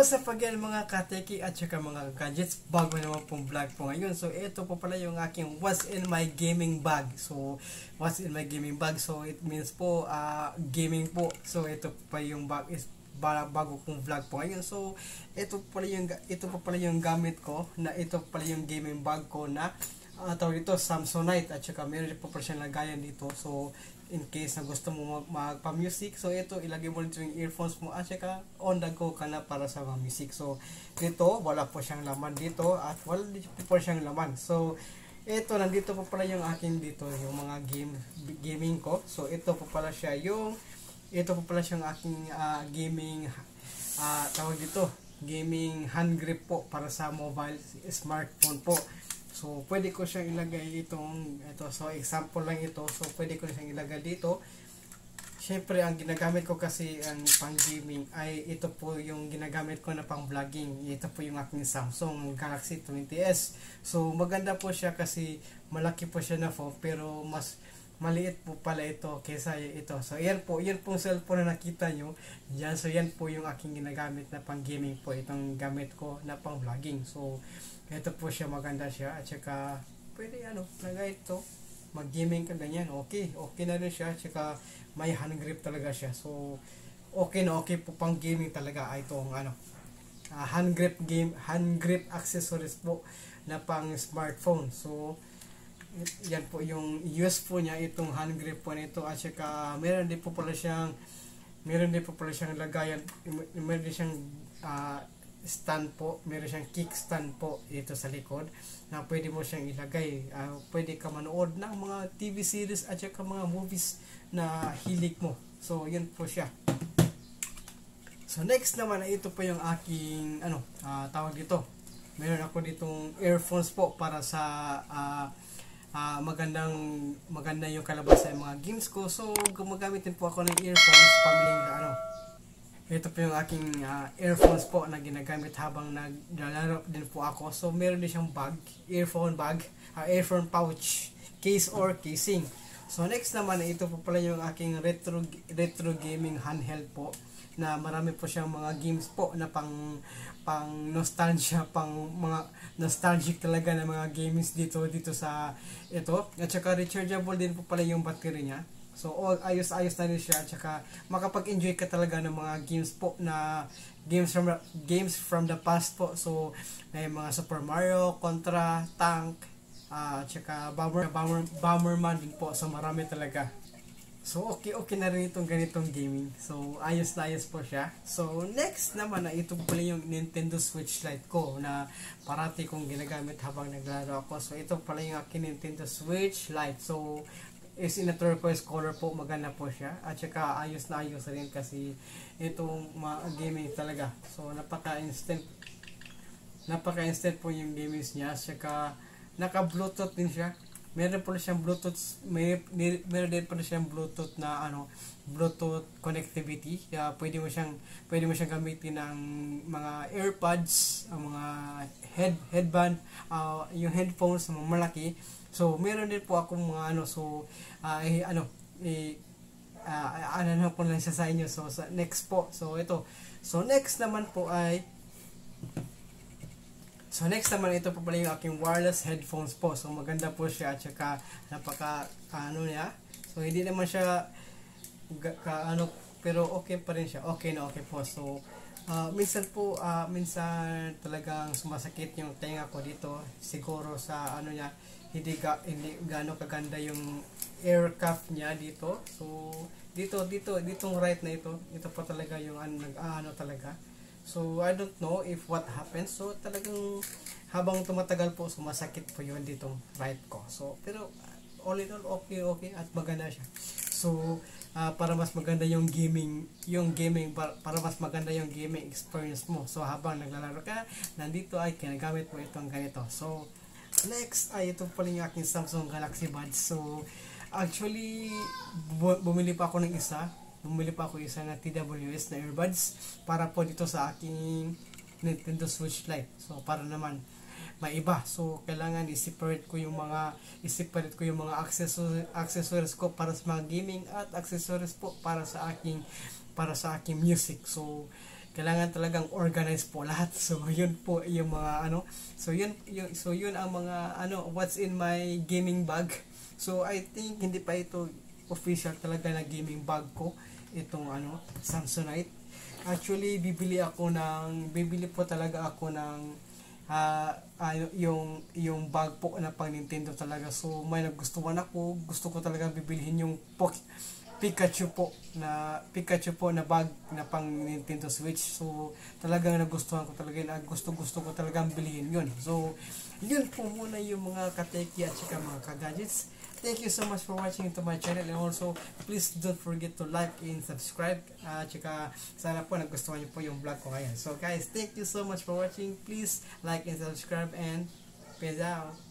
What's up again mga kateki at saka mga gadgets, bago naman pong vlog po ngayon. So ito po pala yung aking what's in my gaming bag. So what's in my gaming bag, so it means po gaming po. So ito pa yung bag is bago kong vlog po ngayon. So ito po pala yung gamit ko, na ito pala yung gaming bag ko na tawag dito Samsonite, at saka meron po pala siyang lagayan dito. So in case na gusto mo magpa-music, so ito ilagay mo dito yung earphones mo at saka on the go ka na para sa mga music. So dito wala po siyang laman dito at wala dito po siyang laman. So ito, nandito po pala yung akin dito yung mga gaming ko. So ito po pala siya yung aking gaming tawag dito gaming hand grip po para sa mobile smartphone po. So pwede ko siyang ilagay ito. So example lang ito. So pwede ko siyang ilagay dito. Syempre ang ginagamit ko kasi ang pang gaming ay ito po yung ginagamit ko na pang vlogging. Ito po yung aking Samsung Galaxy 20s. So maganda po siya kasi malaki po siya na phone, pero mas maliit po pala ito kaysa ito. So yan pong cellphone na nakita nyo yan. So yan po yung aking ginagamit na pang gaming po, itong gamit ko na pang vlogging. So ito po siya, maganda siya, at saka pwede lagay ito, mag gaming ka ganyan, okay na rin siya, at saka may hand grip talaga siya. So okay po pang gaming talaga itong hand grip accessories po na pang smartphone. So yan po yung use po niya, itong hand grip po nito, at saka meron din po pala siyang lagayan, meron din siyang stand po, meron siyang kickstand po dito sa likod na pwede mo siyang ilagay. Pwede ka manood ng mga TV series at saka mga movies na hilig mo. So yun po siya. So next naman ay ito po yung aking tawag dito, meron ako ditong earphones po para sa maganda yung kalabasan ng mga games ko. So gumagamit din po ako ng earphones pamiling ito po yung aking earphones po na ginagamit habang naglalaro din po ako. So meron din siyang bag, earphone pouch, case or casing. So next naman, ito po pala yung aking retro gaming handheld po, na marami po siyang mga games po na pang nostalgia, pang mga nostalgic talaga na mga games dito sa ito. At saka rechargeable din po pala yung battery niya. So ayos na rin siya, at saka makapag-enjoy ka talaga ng mga games po, na games from the past po. So may mga Super Mario, Contra, Tank, at saka Bomberman din po. So marami talaga. So okay na rin itong ganitong gaming. So ayos po siya. So next naman na ito pala yung Nintendo Switch Lite ko, na parati kong ginagamit habang naglalaro ako. So ito pala yung aking Nintendo Switch Lite. So is in a turquoise color po, maganda po siya, at saka ayos rin kasi itong gaming talaga. So napaka-instant po yung games niya, at saka naka-bluetooth din siya. Meron po siyang bluetooth, meron din po siyang bluetooth na bluetooth connectivity. Kaya pwede mo siyang gamitin ng mga earpods, ang mga headband, yung headphones na malaki. So meron din po akong mga po lang siya sa inyo. So sa next po, so ito. So next naman ito po pala yung aking wireless headphones po. So maganda po siya, at saka napaka niya. So hindi naman siya pero okay pa rin siya. Okay po. So minsan talagang sumasakit yung tenga ko dito, siguro sa niya, hindi gaano kaganda yung air cuff niya dito. So ditong right na ito pa talaga yung talaga. So I don't know if what happens. So talagang habang tumatagal po, sumasakit po yun ditong right ko. So pero all in all, okay at maganda siya. So para mas maganda yung gaming para mas maganda yung gaming experience mo. So habang naglalaro ka, nandito ay kinagamit mo itong ganito. So next ay ito pala yung aking Samsung Galaxy Buds. So actually bumili pa ako isa na TWS na earbuds para po dito sa aking Nintendo Switch Lite. So para naman maiba. So kailangan i-separate ko yung mga accessories ko para sa mga gaming, at accessories po para sa aking music. So kailangan talagang organize po lahat. So yun po yung mga ano, so yun ang mga ano, what's in my gaming bag. So I think hindi pa ito official talaga na gaming bag ko, itong ano, Samsonite. Actually bibili po talaga ako ng yung bag po na pang Nintendo talaga. So may nagustuhan ako, gusto ko talaga bibilihin yung Pikachu po na bag na pang Nintendo Switch. So talagang nagustuhan ko talaga, gusto ko talagang bilhin yun. So yun po muna yung mga kateki at saka mga kagadgets. Thank you so much for watching to my channel, and also please don't forget to like and subscribe. Tsaka sana po nagustuhan niyo po yung vlog ko ngayon. So guys, thank you so much for watching. Please like and subscribe, and peace out.